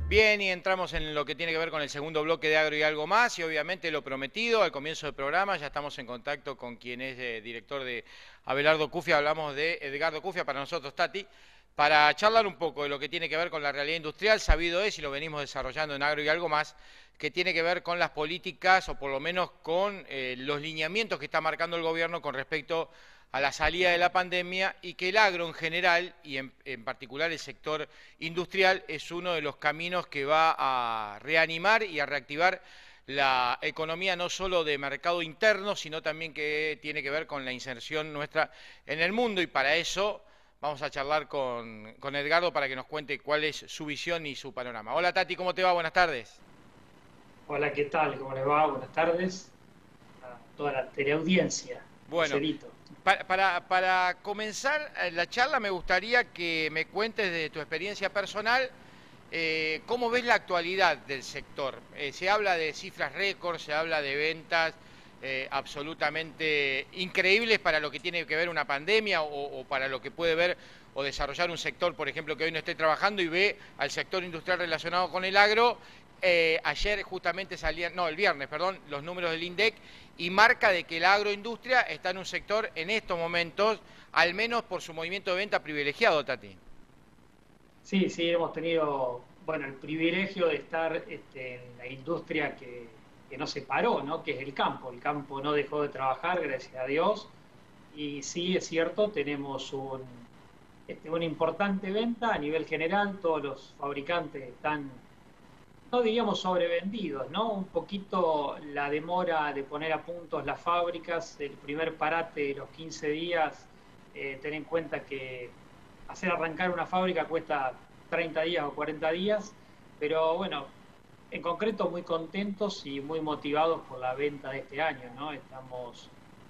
Bien, y entramos en lo que tiene que ver con el segundo bloque de Agro y algo más, y obviamente lo prometido al comienzo del programa, ya estamos en contacto con quien es director de Abelardo Cufia, hablamos de Edgardo Cufia, para nosotros Tati, para charlar un poco de lo que tiene que ver con la realidad industrial, sabido es, y lo venimos desarrollando en Agro y algo más, que tiene que ver con las políticas, o por lo menos con los lineamientos que está marcando el gobierno con respecto a la salida de la pandemia, y que el agro en general, y en particular el sector industrial, es uno de los caminos que va a reanimar y a reactivar la economía no solo de mercado interno, sino también que tiene que ver con la inserción nuestra en el mundo, y para eso vamos a charlar con Edgardo para que nos cuente cuál es su visión y su panorama. Hola Tati, ¿cómo te va? Buenas tardes. Hola, ¿qué tal? ¿Cómo les va? Buenas tardes a toda la teleaudiencia. Bueno, Lucerito. para comenzar la charla me gustaría que me cuentes de tu experiencia personal. ¿Cómo ves la actualidad del sector? Se habla de cifras récord, se habla de ventas absolutamente increíbles para lo que tiene que ver una pandemia o para lo que puede ver o desarrollar un sector, por ejemplo, que hoy no esté trabajando y ve al sector industrial relacionado con el agro. Ayer justamente salían, no, el viernes, perdón, los números del INDEC y marca de que la agroindustria está en un sector en estos momentos, al menos por su movimiento de venta privilegiado, Tati. Sí, sí, hemos tenido, bueno, el privilegio de estar en la industria que no se paró, ¿no? Que es el campo. El campo no dejó de trabajar, gracias a Dios. Y sí, es cierto, tenemos una importante venta a nivel general. Todos los fabricantes están, no diríamos sobrevendidos, ¿no? Un poquito la demora de poner a punto las fábricas, el primer parate de los 15 días, ten en cuenta que hacer arrancar una fábrica cuesta 30 días o 40 días, pero bueno, en concreto muy contentos y muy motivados por la venta de este año, ¿no? Estamos,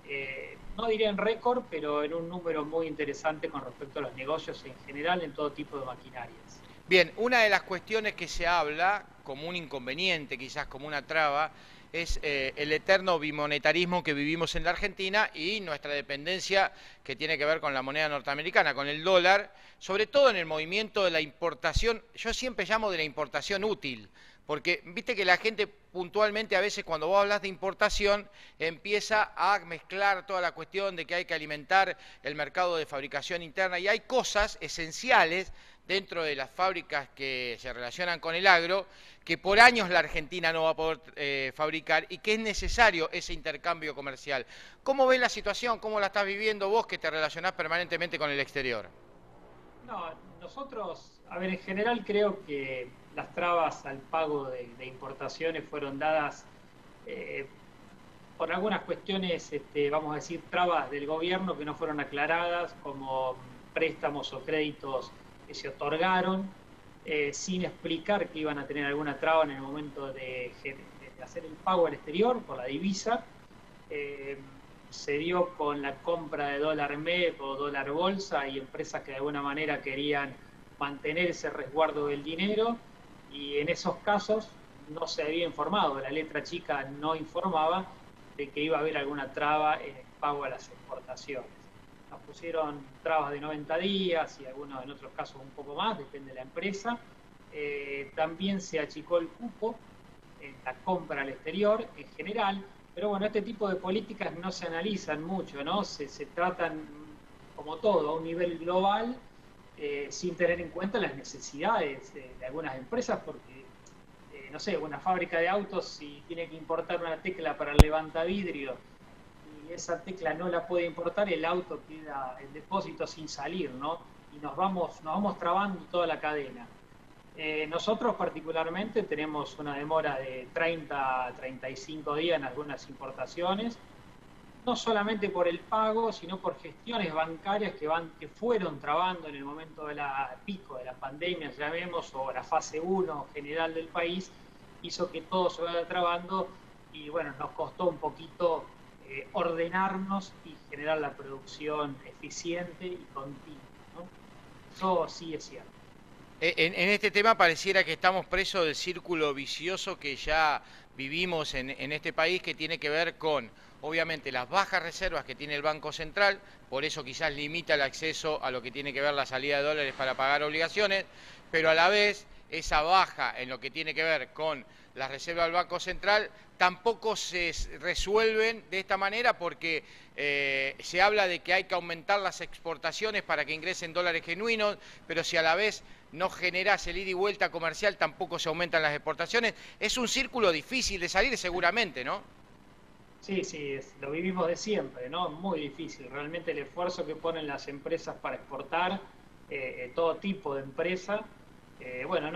no diré en récord, pero en un número muy interesante con respecto a los negocios en general en todo tipo de maquinarias. Bien, una de las cuestiones que se habla como un inconveniente, quizás como una traba, es el eterno bimonetarismo que vivimos en la Argentina y nuestra dependencia que tiene que ver con la moneda norteamericana, con el dólar, sobre todo en el movimiento de la importación. Yo siempre llamo de la importación útil, porque viste que la gente puntualmente a veces cuando vos hablas de importación empieza a mezclar toda la cuestión de que hay que alimentar el mercado de fabricación interna, y hay cosas esenciales dentro de las fábricas que se relacionan con el agro, que por años la Argentina no va a poder fabricar y que es necesario ese intercambio comercial. ¿Cómo ves la situación? ¿Cómo la estás viviendo vos que te relacionás permanentemente con el exterior? No, nosotros, a ver, en general creo que las trabas al pago de importaciones fueron dadas eh, por algunas cuestiones, vamos a decir, trabas del gobierno que no fueron aclaradas, como préstamos o créditos que se otorgaron sin explicar que iban a tener alguna traba en el momento de hacer el pago al exterior por la divisa. Eh, Se dio con la compra de dólar MEP o dólar bolsa y empresas que de alguna manera querían mantener ese resguardo del dinero, y en esos casos no se había informado, la letra chica no informaba de que iba a haber alguna traba en el pago a las exportaciones. Nos pusieron trabas de 90 días y algunos en otros casos un poco más, depende de la empresa. También se achicó el cupo en la compra al exterior en general, pero bueno, este tipo de políticas no se analizan mucho, ¿no? Se tratan como todo a un nivel global, sin tener en cuenta las necesidades de algunas empresas, porque, no sé, una fábrica de autos, si tiene que importar una tecla para el levantavidrio y esa tecla no la puede importar, el auto queda en depósito sin salir, ¿no? Y nos vamos trabando toda la cadena. Nosotros particularmente tenemos una demora de 30 a 35 días en algunas importaciones, no solamente por el pago, sino por gestiones bancarias que fueron trabando en el momento de la pico de la pandemia, ya vemos, o la fase uno general del país, hizo que todo se vaya trabando y bueno, nos costó un poquito ordenarnos y generar la producción eficiente y continua, ¿no? Eso sí es cierto. En este tema pareciera que estamos presos del círculo vicioso que ya vivimos en este país, que tiene que ver con, obviamente, las bajas reservas que tiene el Banco Central, por eso quizás limita el acceso a lo que tiene que ver la salida de dólares para pagar obligaciones, pero a la vez esa baja en lo que tiene que ver con la reserva del Banco Central, tampoco se resuelven de esta manera porque se habla de que hay que aumentar las exportaciones para que ingresen dólares genuinos, pero si a la vez no generas el ida y vuelta comercial, tampoco se aumentan las exportaciones. Es un círculo difícil de salir seguramente, ¿no? Sí, sí, lo vivimos de siempre, ¿no? Muy difícil. Realmente el esfuerzo que ponen las empresas para exportar, todo tipo de empresa, bueno,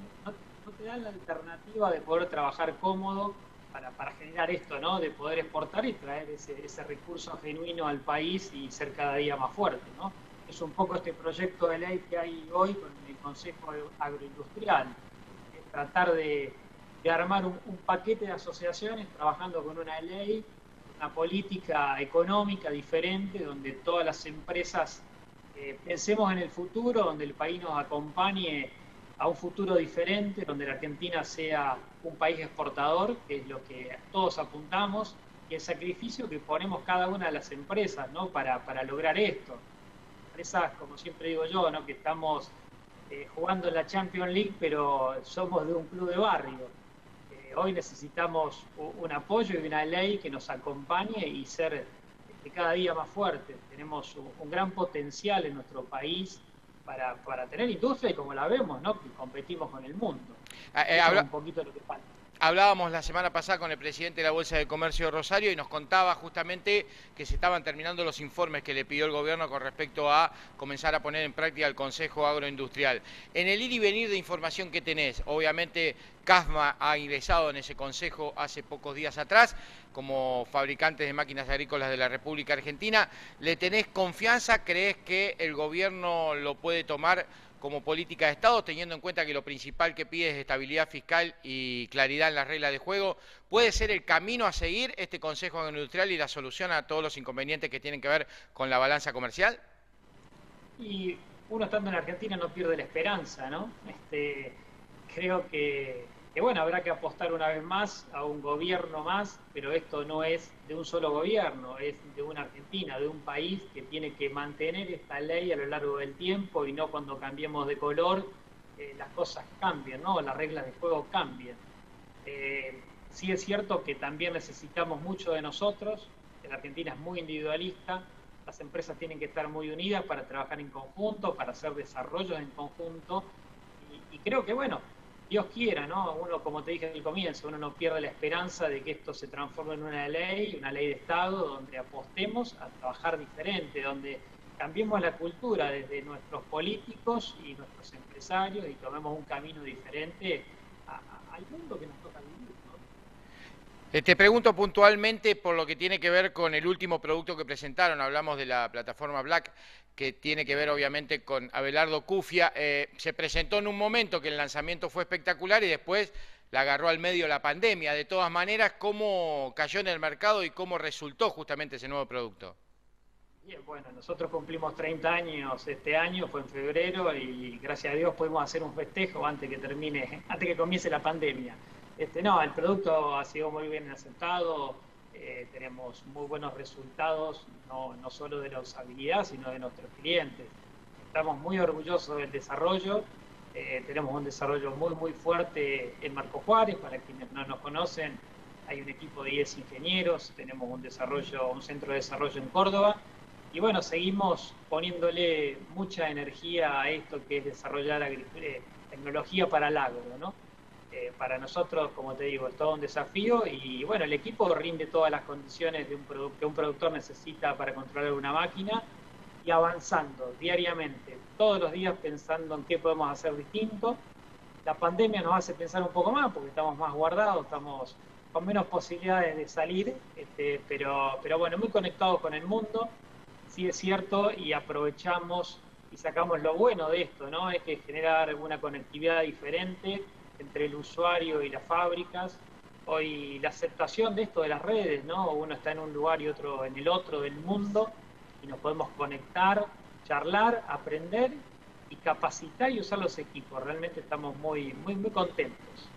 no te dan la alternativa de poder trabajar cómodo para generar esto, ¿no? De poder exportar y traer ese recurso genuino al país y ser cada día más fuerte, ¿no? Es un poco este proyecto de ley que hay hoy con el Consejo Agroindustrial, es tratar de armar un paquete de asociaciones trabajando con una ley, una política económica diferente, donde todas las empresas pensemos en el futuro, donde el país nos acompañe a un futuro diferente, donde la Argentina sea un país exportador, que es lo que todos apuntamos, y el sacrificio que ponemos cada una de las empresas, ¿no? para lograr esto. Empresas, como siempre digo yo, ¿no? que estamos jugando en la Champions League, pero somos de un club de barrio. Hoy necesitamos un apoyo y una ley que nos acompañe y ser cada día más fuertes. Tenemos un gran potencial en nuestro país para tener industria y como la vemos, ¿no? Que competimos con el mundo. Eso es un poquito lo que falta. Hablábamos la semana pasada con el presidente de la Bolsa de Comercio de Rosario y nos contaba justamente que se estaban terminando los informes que le pidió el gobierno con respecto a comenzar a poner en práctica el Consejo Agroindustrial. En el ir y venir de información que tenés, obviamente CASMA ha ingresado en ese consejo hace pocos días atrás como fabricantes de máquinas agrícolas de la República Argentina. ¿Le tenés confianza? ¿Creés que el gobierno lo puede tomar como política de Estado, teniendo en cuenta que lo principal que pide es estabilidad fiscal y claridad en las reglas de juego? ¿Puede ser el camino a seguir este Consejo Agroindustrial y la solución a todos los inconvenientes que tienen que ver con la balanza comercial? Y uno estando en Argentina no pierde la esperanza, ¿no? Creo que, bueno, habrá que apostar una vez más a un gobierno más, pero esto no es de un solo gobierno, es de una Argentina, de un país que tiene que mantener esta ley a lo largo del tiempo y no cuando cambiemos de color las cosas cambian, ¿no? Las reglas de juego cambian. Sí es cierto que también necesitamos mucho de nosotros, la Argentina es muy individualista, las empresas tienen que estar muy unidas para trabajar en conjunto, para hacer desarrollos en conjunto, y creo que, bueno, Dios quiera, ¿no? Uno, como te dije al comienzo, uno no pierde la esperanza de que esto se transforme en una ley de Estado, donde apostemos a trabajar diferente, donde cambiemos la cultura desde nuestros políticos y nuestros empresarios y tomemos un camino diferente al mundo que nos toca vivir, ¿no? Te pregunto puntualmente por lo que tiene que ver con el último producto que presentaron. Hablamos de la plataforma Black, que tiene que ver obviamente con Abelardo Cufia. Se presentó en un momento que el lanzamiento fue espectacular y después la agarró al medio la pandemia. De todas maneras, ¿cómo cayó en el mercado y cómo resultó justamente ese nuevo producto? Bien, bueno, nosotros cumplimos 30 años este año, fue en febrero, y gracias a Dios pudimos hacer un festejo antes que comience la pandemia. No, el producto ha sido muy bien aceptado, tenemos muy buenos resultados, no solo de la usabilidad, sino de nuestros clientes. Estamos muy orgullosos del desarrollo, tenemos un desarrollo muy fuerte en Marco Juárez, para quienes no nos conocen, hay un equipo de 10 ingenieros, tenemos un centro de desarrollo en Córdoba, y bueno, seguimos poniéndole mucha energía a esto que es desarrollar tecnología para el agro, ¿no? Para nosotros, como te digo, es todo un desafío y bueno, el equipo rinde todas las condiciones que un productor necesita para controlar una máquina y avanzando diariamente, todos los días pensando en qué podemos hacer distinto. La pandemia nos hace pensar un poco más porque estamos más guardados, estamos con menos posibilidades de salir, pero bueno, muy conectados con el mundo, sí es cierto, y aprovechamos y sacamos lo bueno de esto, ¿no? Es que generar una conectividad diferente entre el usuario y las fábricas. Hoy la aceptación de esto de las redes, ¿no? Uno está en un lugar y otro en el otro del mundo y nos podemos conectar, charlar, aprender y capacitar y usar los equipos. Realmente estamos muy contentos.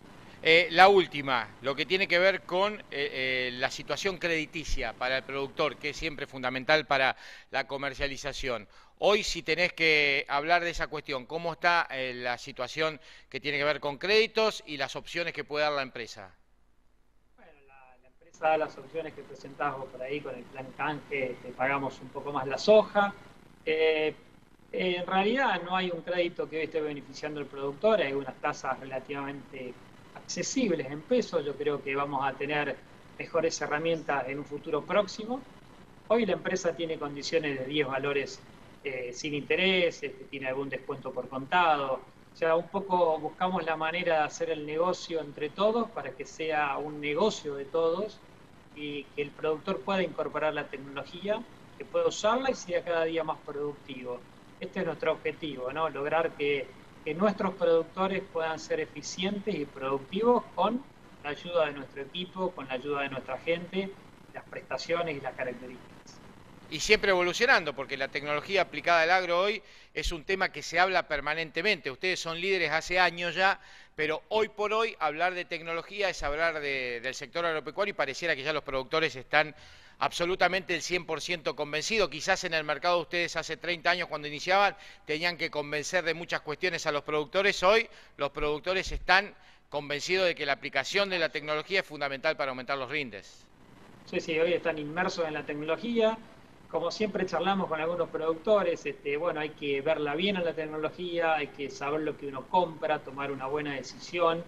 La última, lo que tiene que ver con la situación crediticia para el productor, que es siempre fundamental para la comercialización. Hoy, si tenés que hablar de esa cuestión, ¿cómo está la situación que tiene que ver con créditos y las opciones que puede dar la empresa? Bueno, la empresa da las opciones que presentás vos por ahí con el plan canje, te pagamos un poco más la soja. Eh, en realidad no hay un crédito que hoy esté beneficiando al productor, hay unas tasas relativamente accesibles en pesos, yo creo que vamos a tener mejores herramientas en un futuro próximo. Hoy la empresa tiene condiciones de 10 valores sin interés, tiene algún descuento por contado. O sea, un poco buscamos la manera de hacer el negocio entre todos para que sea un negocio de todos y que el productor pueda incorporar la tecnología, que pueda usarla y sea cada día más productivo. Este es nuestro objetivo, ¿no? Lograr que nuestros productores puedan ser eficientes y productivos con la ayuda de nuestro equipo, con la ayuda de nuestra gente, las prestaciones y las características. Y siempre evolucionando, porque la tecnología aplicada al agro hoy es un tema que se habla permanentemente. Ustedes son líderes hace años ya, pero hoy por hoy hablar de tecnología es hablar del sector agropecuario y pareciera que ya los productores están absolutamente el 100% convencidos. Quizás en el mercado de ustedes hace 30 años cuando iniciaban tenían que convencer de muchas cuestiones a los productores. Hoy los productores están convencidos de que la aplicación de la tecnología es fundamental para aumentar los rindes. Sí, sí, hoy están inmersos en la tecnología. Como siempre charlamos con algunos productores, bueno, hay que verla bien a la tecnología, hay que saber lo que uno compra, tomar una buena decisión,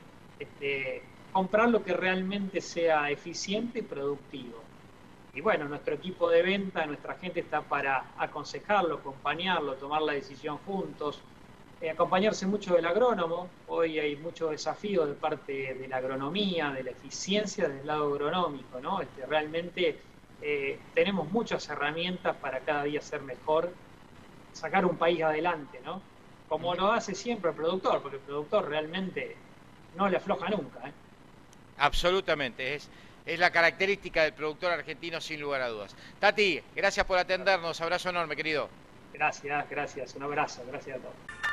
comprar lo que realmente sea eficiente y productivo. Y bueno, nuestro equipo de venta, nuestra gente está para aconsejarlo, acompañarlo, tomar la decisión juntos, acompañarse mucho del agrónomo. Hoy hay muchos desafíos de parte de la agronomía, de la eficiencia del lado agronómico, ¿no? Realmente tenemos muchas herramientas para cada día ser mejor, sacar un país adelante, ¿no? Como lo hace siempre el productor, porque el productor realmente no le afloja nunca, ¿eh? Absolutamente, es la característica del productor argentino sin lugar a dudas. Tati, gracias por atendernos, abrazo enorme, querido. Gracias, gracias, un abrazo, gracias a todos.